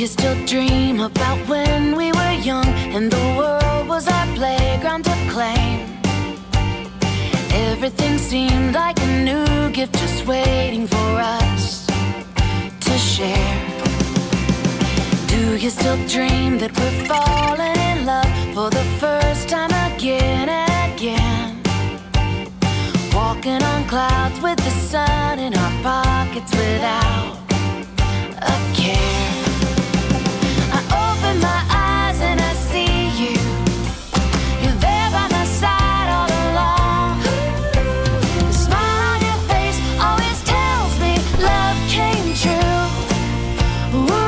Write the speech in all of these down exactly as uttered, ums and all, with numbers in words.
you still dream about when we were young and the world was our playground to claim? Everything seemed like a new gift just waiting for us to share. Do you still dream that we're falling in love for the first time again and again? Walking on clouds with the sun in our pockets without a care. I open my eyes and I see you. You're there by my side all along. The smile on your face always tells me love came true. Ooh.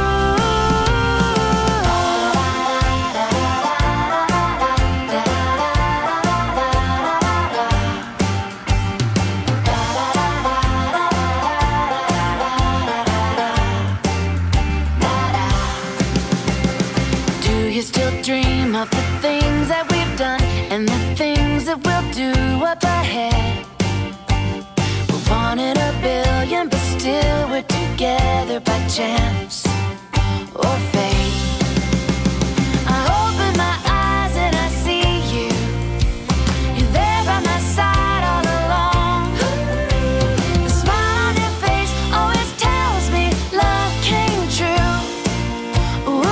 You still dream of the things that we've done and the things that we'll do up ahead. We're one in a billion, but still we're together by chance or fate. I open my eyes and I see you. You're there by my side all along. The smile on your face always tells me love came true. Ooh.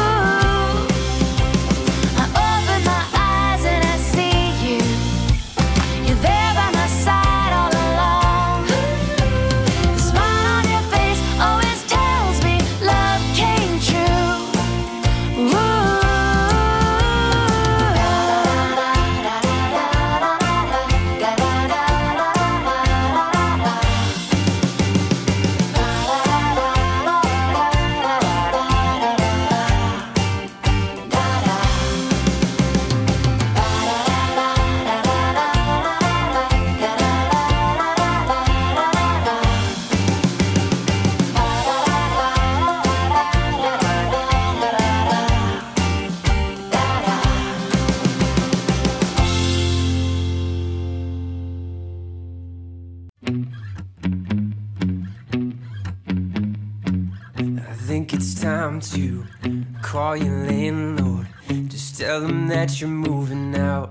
I think it's time to call your landlord. Just tell him that you're moving out.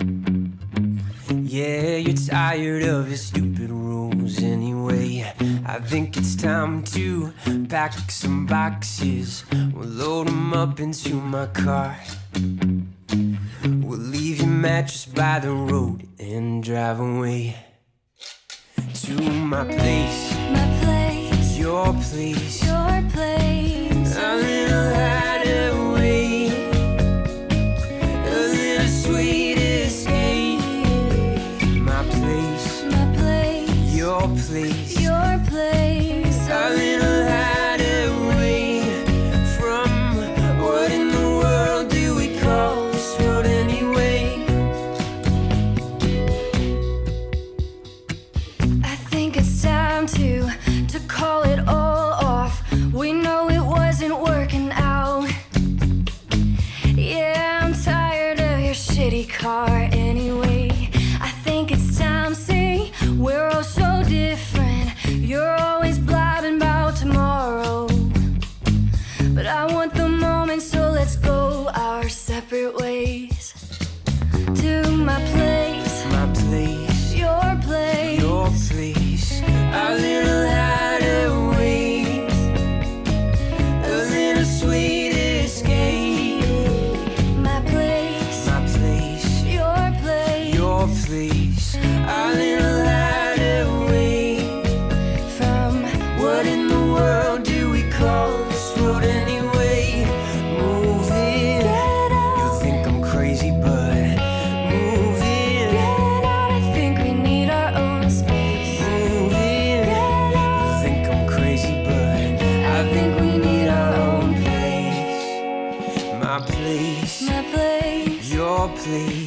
Yeah, you're tired of your stupid rules anyway. I think it's time to pack some boxes. We'll load them up into my car. We'll leave your mattress by the road and drive away to my place. My place, Your place, your place, a little hideaway, a little sweet escape. My place, my place, your place, your place, a little hideaway from what in the world do we call this road anyway? I think it's time to to call it all off. We know it wasn't working out. Yeah, I'm tired of your shitty car anyway. I think it's time, see, we're all so different. You're always blabbing about tomorrow, but I want the moment, so let's go our separate ways. To my place, My place, your place, your place, a little hideaway, a little sweet escape. my place, My place, your place, your place, a little hideaway from what in the world do we call this road anyway? Move it. Get out. You think I'm crazy, but move it. Get out, I think we need our own space. Move it. Get out. You think I'm crazy, but I think we need our own place. My place, My place, your place,